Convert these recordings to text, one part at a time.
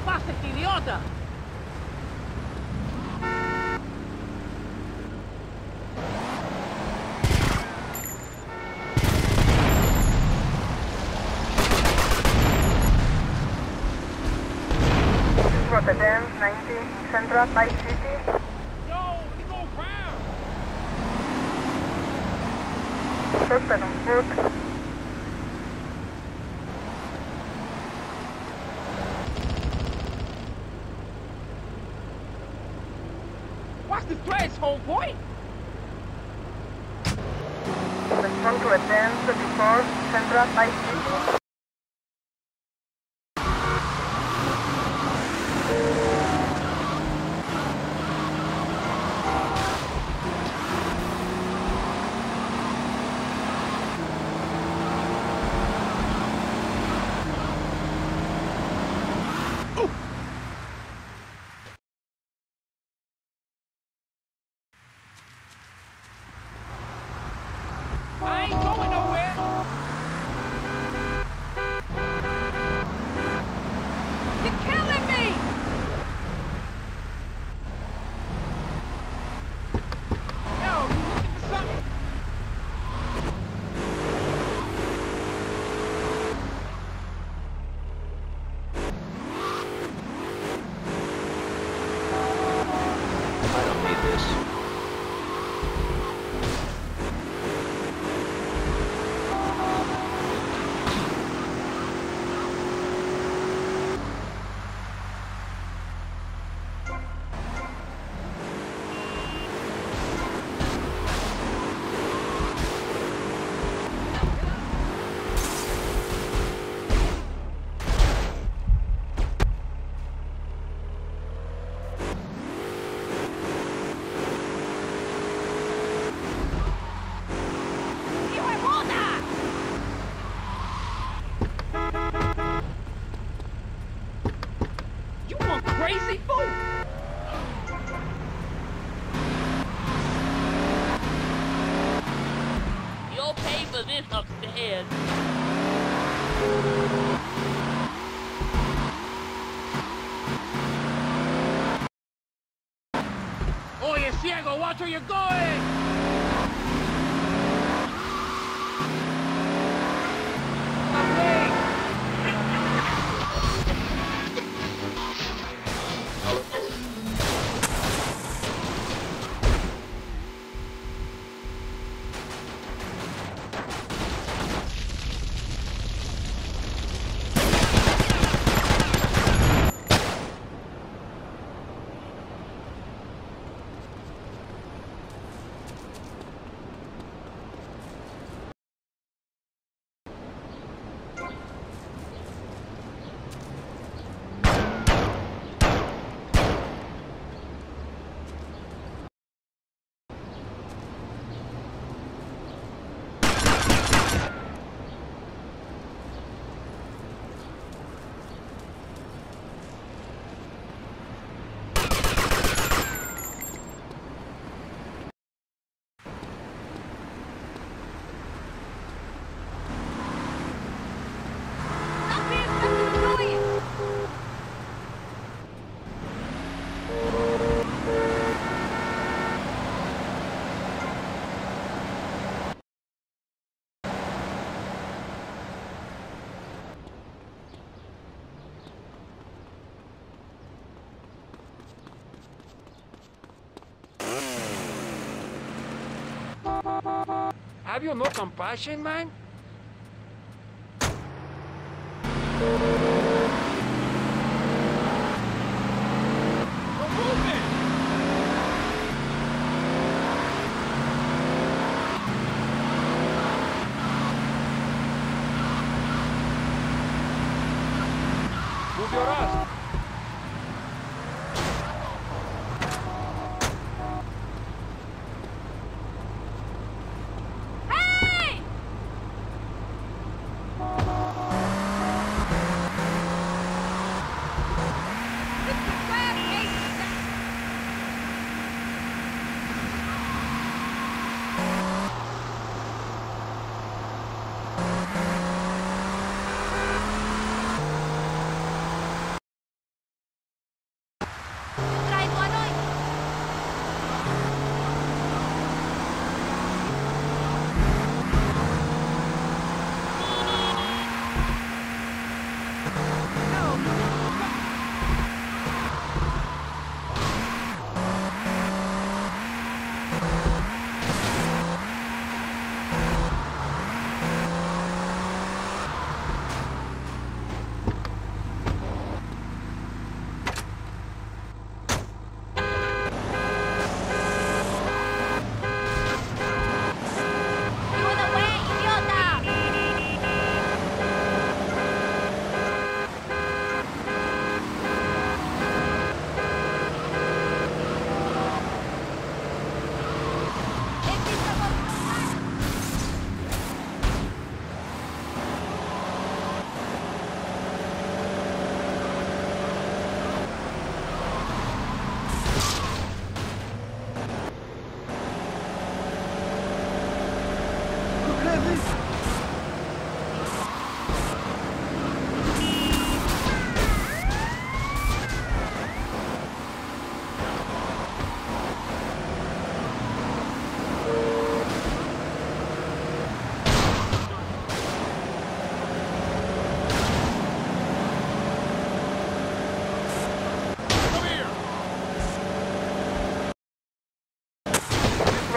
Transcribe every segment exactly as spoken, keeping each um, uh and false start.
pases, idiota! Rotterdam, ninety, Central, Vice City. Yo, we go round! Suspect on foot. What's the threats, homeboy? Respond to attend, thirty-four, Central, Vice City. I ain't going nowhere! You're killing me! Yo, you looking for something? I don't need this. Crazy fool! You'll pay for this upstairs. Oh, you ciego, watch where you're going! Have you no compassion, man? Move your ass. Hey!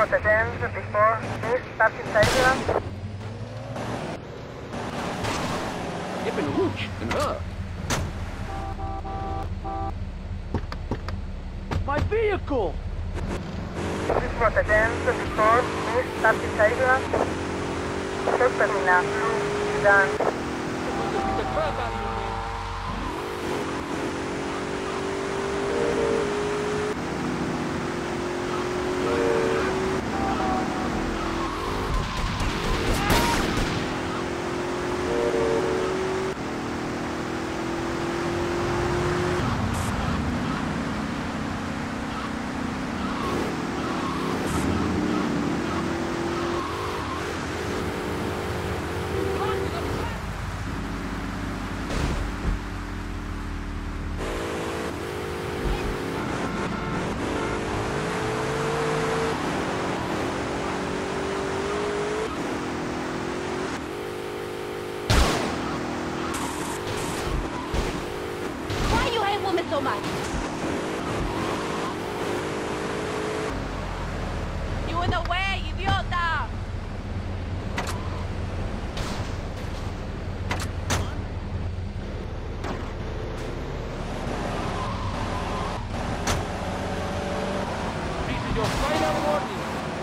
was the dance before this starting turbulence. Even Hooch and her. My vehicle! This was the dance before this starting turbulence. Terminal blue done. The crap out of you, man. So much. You in the way, idiota! This is your final warning.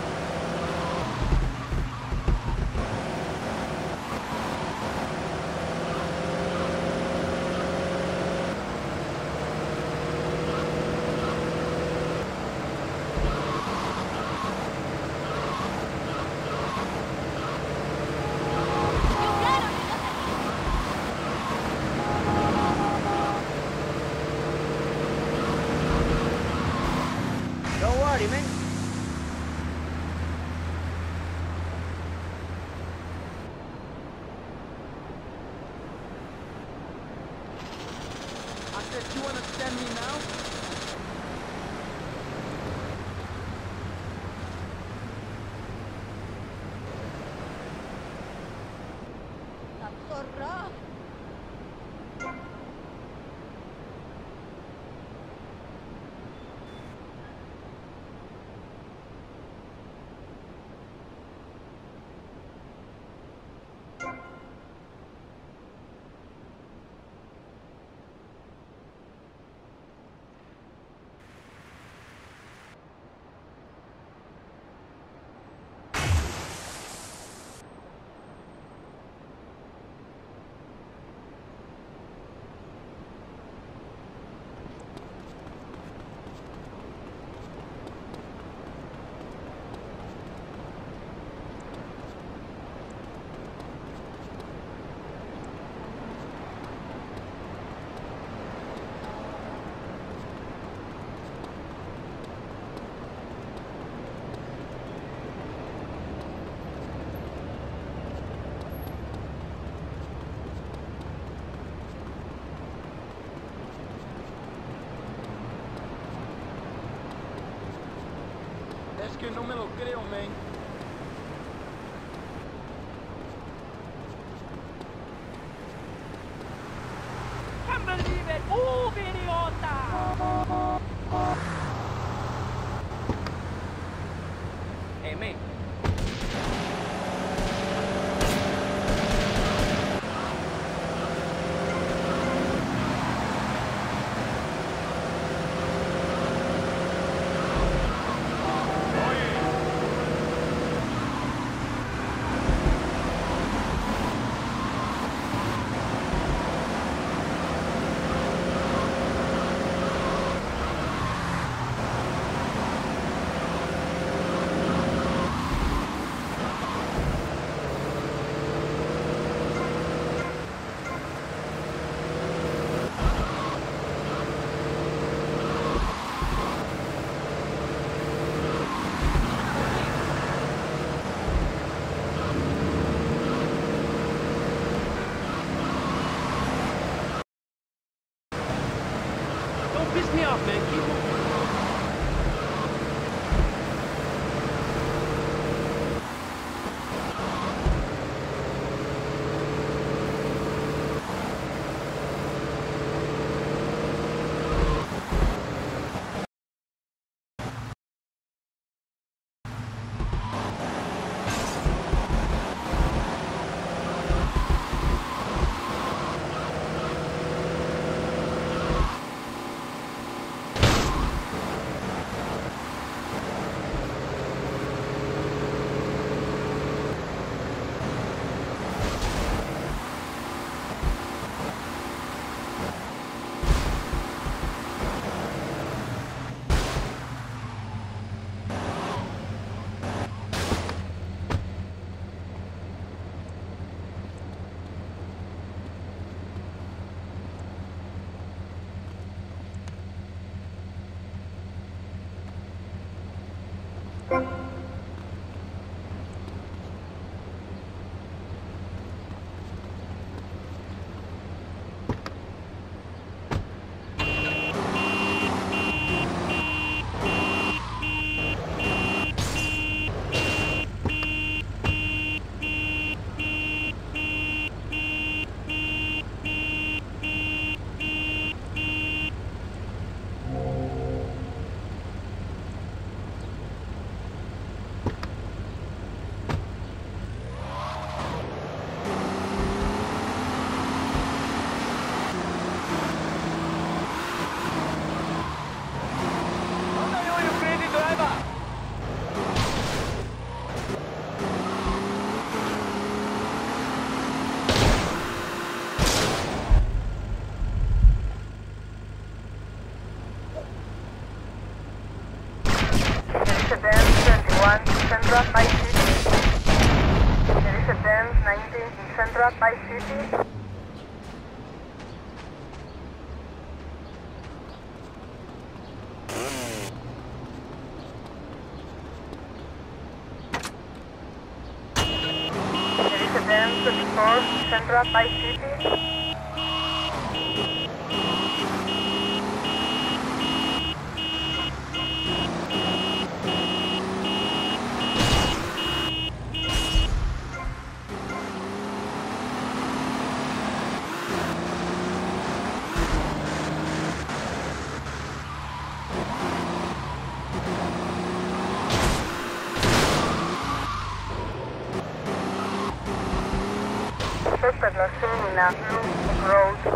Don't worry, man. I said, you understand me now? That's so rough. Es que no me lo creo, man. Can't believe it! Move, idiota! Hey, man. Central by City. There is a dense ninety in Central by City. There is a dense twenty-four in Central by City. Suspect was seen in a blue road.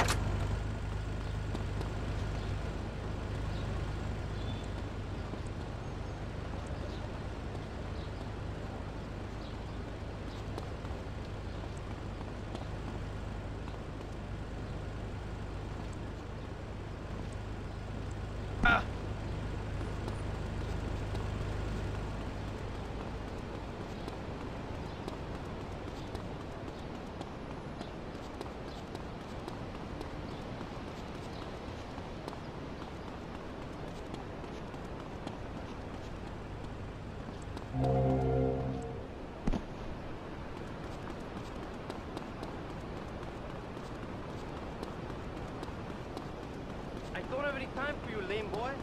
I don't have any time for you, lame boy.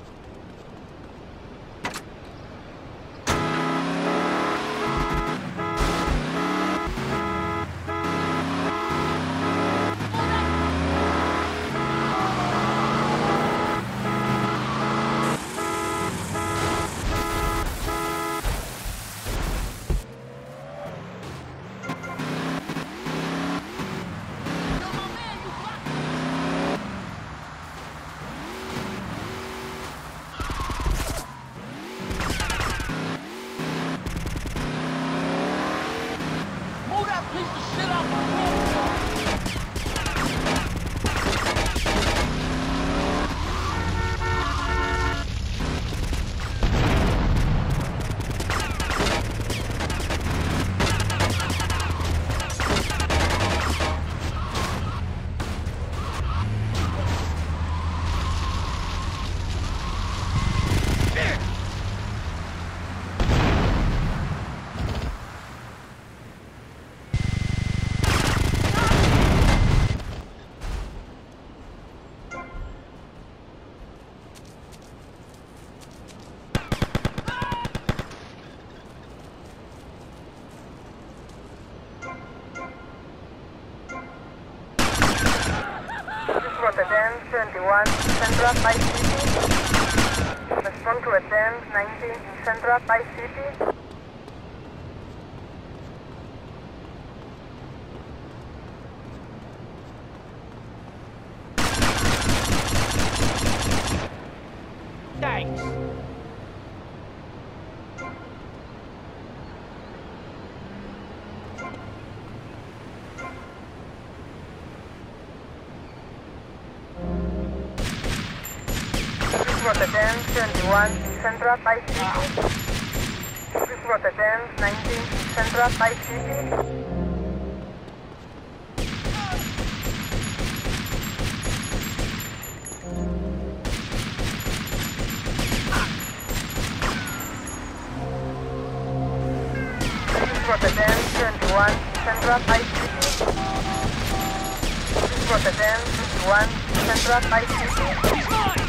For the dense twenty-one Central by City. Respond to a dense ninety in Central by City. Thanks. For the dense twenty-one Central by City. This for the dense ninety Central by City. For the dense twenty-one Central by City. This for the dense twenty-one Central by City.